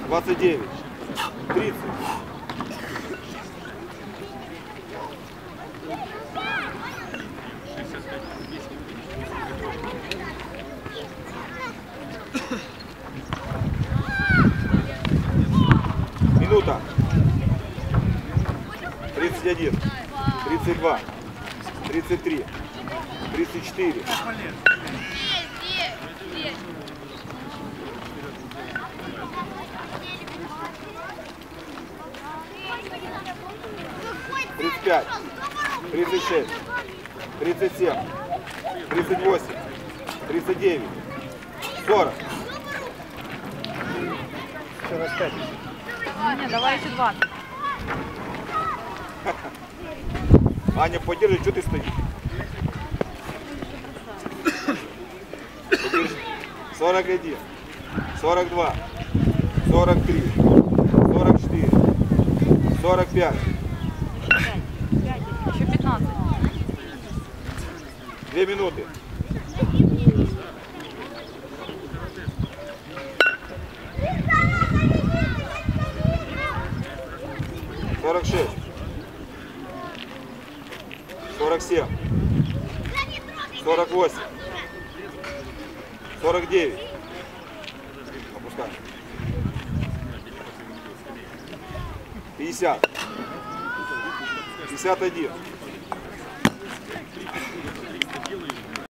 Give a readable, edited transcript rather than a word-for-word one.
29, 30. Минута. 31, 32, 33, 34. Тридцать пять, 36, 37, 38, 39, 40. 45. Аня, давай еще 20. Аня, подержи, что ты стоишь? Подержи. 41, 42, 43, 44, 45. Еще 15. 2 минуты. 46, 47, 48, 49. Опускай. 50, 51,